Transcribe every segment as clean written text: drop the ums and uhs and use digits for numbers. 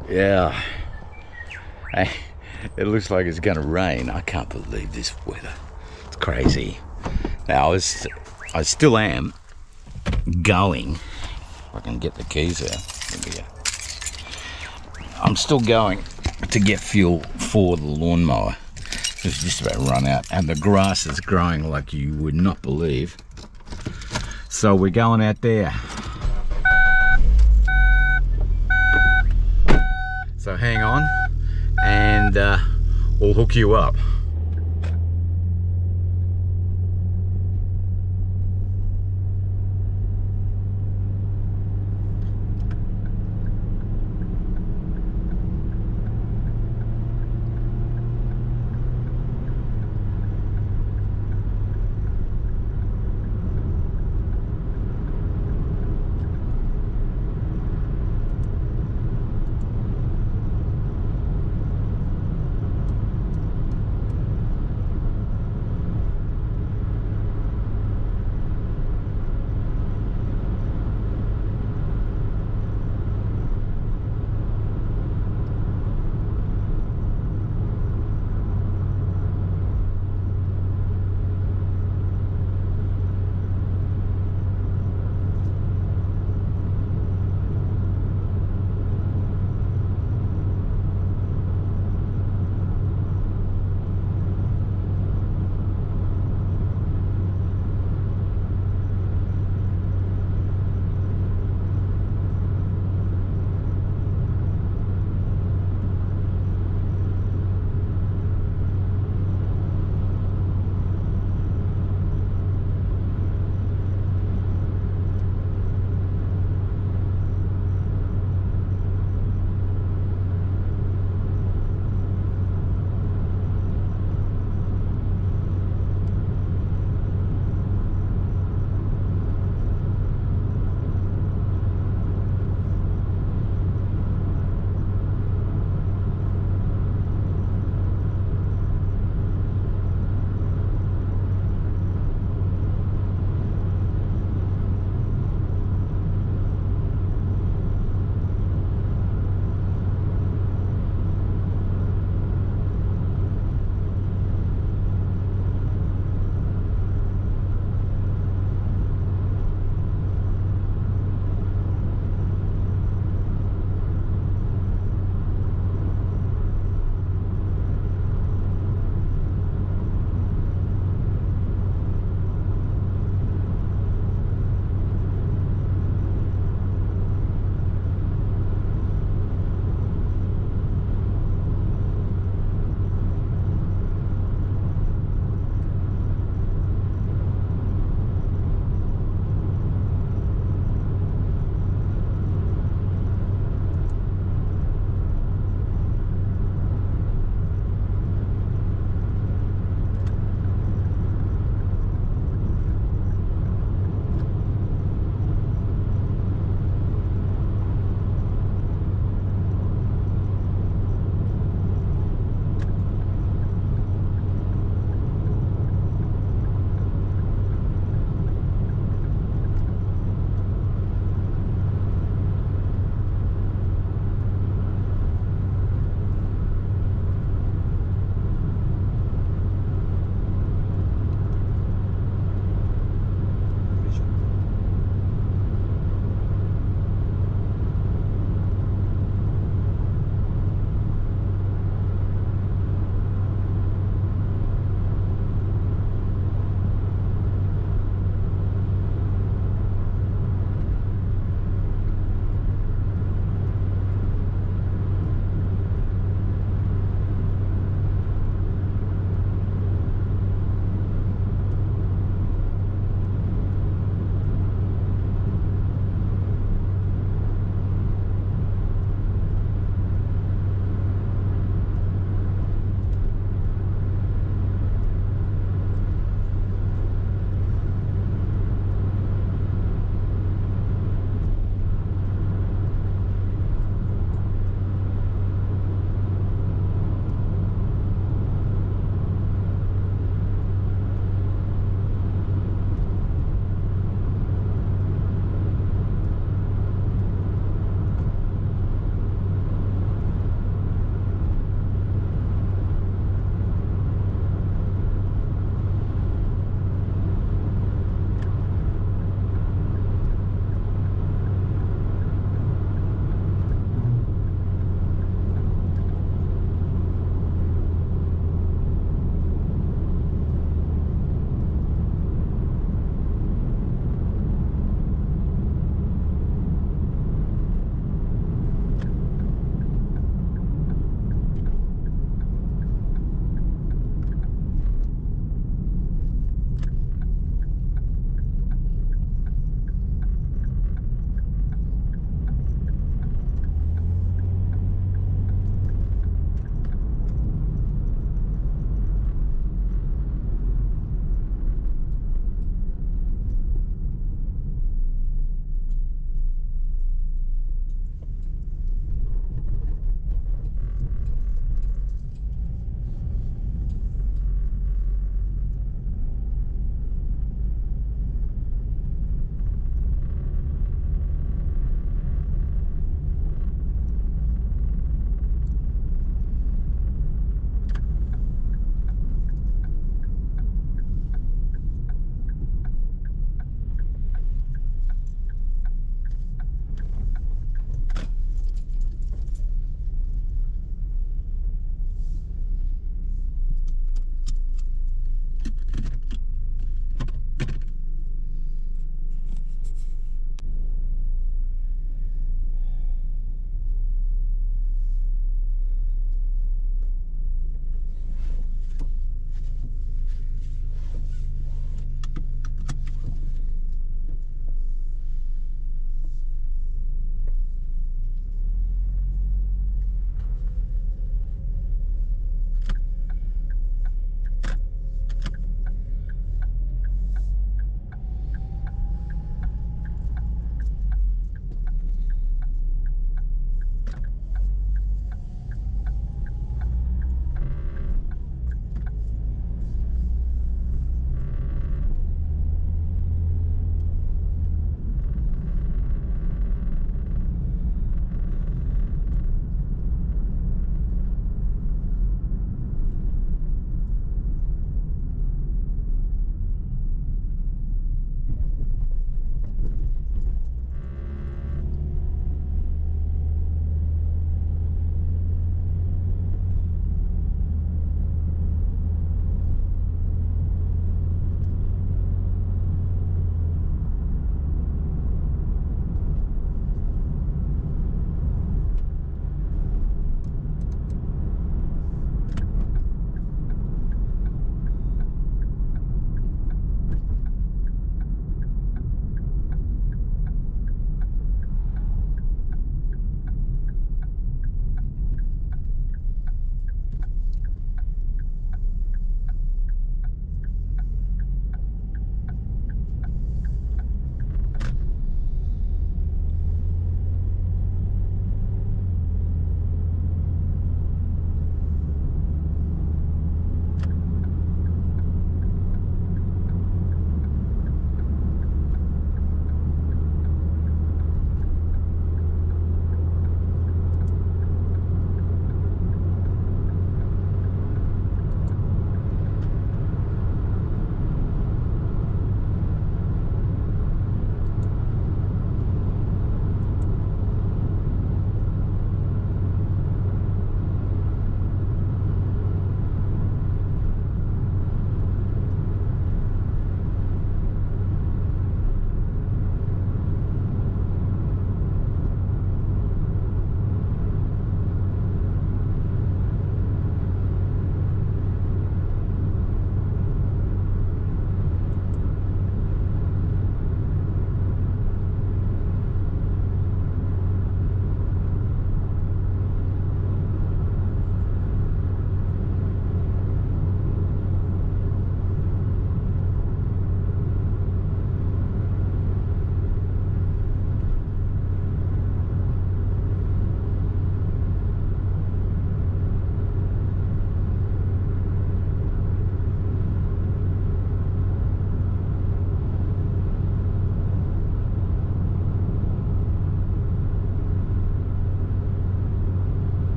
Yeah. Hey, it looks like it's gonna rain. I can't believe this weather. It's crazy. Now, I still am going. If I can get the keys out. Here we go. I'm still going to get fuel for the lawnmower. It's just about run out, and the grass is growing like you would not believe. So we're going out there. So hang on, and we'll hook you up.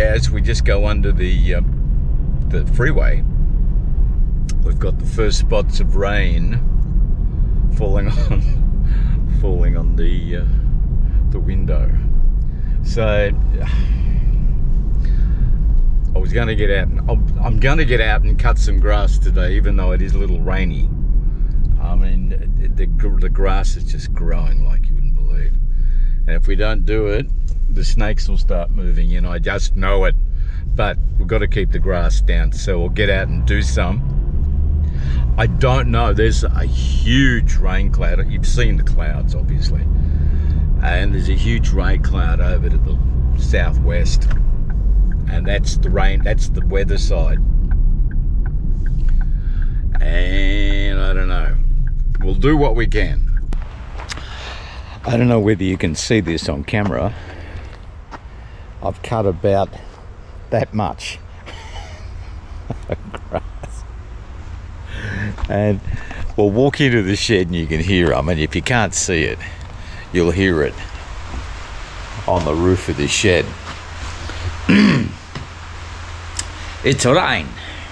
as we just go under the freeway, we've got the first spots of rain falling on the window. So I was going to get out, and I'm going to get out and cut some grass today, even though it is a little rainy. I mean, the grass is just growing like you wouldn't believe. And if we don't do it, the snakes will start moving in. I just know it. But we've got to keep the grass down, so we'll get out and do some. I don't know, there's a huge rain cloud. You've seen the clouds, obviously. And there's a huge rain cloud over to the southwest. And that's the rain, that's the weather side. And I don't know. We'll do what we can. I don't know whether you can see this on camera. I've cut about that much grass. And we'll walk into the shed and you can hear, I mean, if you can't see it, you'll hear it on the roof of the shed. It's rain.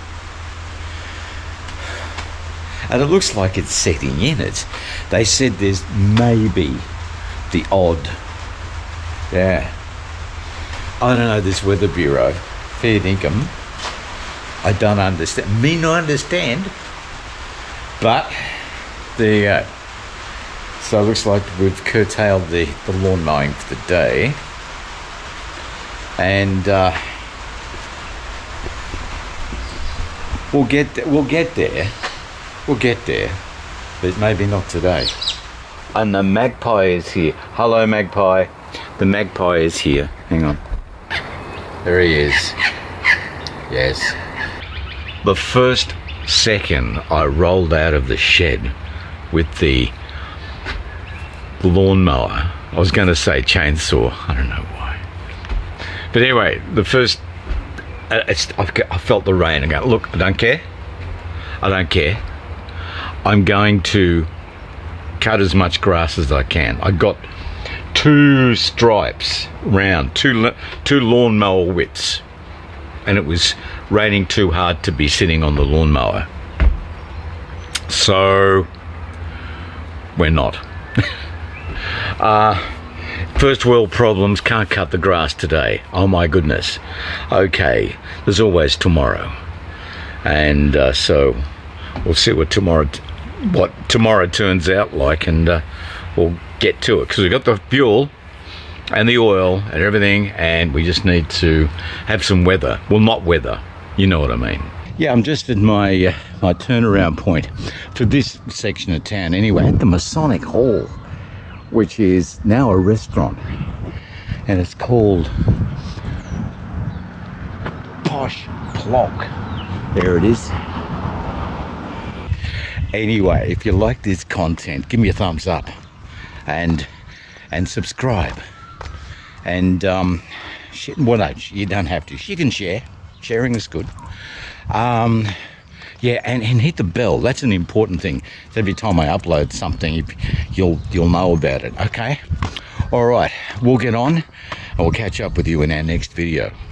And it looks like it's setting in. They said there's maybe the odd, yeah. I don't know this weather bureau, fair dinkum. I don't understand. Me not understand. But there you go. So it looks like we've curtailed the lawn mowing for the day. And we'll get there, but maybe not today. And the magpie is here. Hello, magpie. The magpie is here. Hang on. There he is. Yes. The first second I rolled out of the shed with the lawnmower, I was going to say chainsaw. I don't know why. But anyway, the first, I felt the rain. I go, look, I don't care. I don't care. I'm going to cut as much grass as I can. I got 2 stripes round, two lawnmower widths, and it was raining too hard to be sitting on the lawnmower. So we're not. First world problems, can't cut the grass today. Oh my goodness. Okay, there's always tomorrow. And so we'll see what tomorrow turns out like, and we'll get to it, because we've got the fuel and the oil and everything, and we just need to have some weather. Well, not weather, you know what I mean. Yeah, I'm just at my my turnaround point for this section of town anyway, at the Masonic Hall, which is now a restaurant, and it's called Posh Plock. There it is. Anyway, if you like this content, give me a thumbs up and subscribe. And well, no, you don't have to. You can share. Sharing is good. Yeah, and hit the bell. That's an important thing. So every time I upload something, you'll know about it. Okay. All right. We'll get on, and we'll catch up with you in our next video.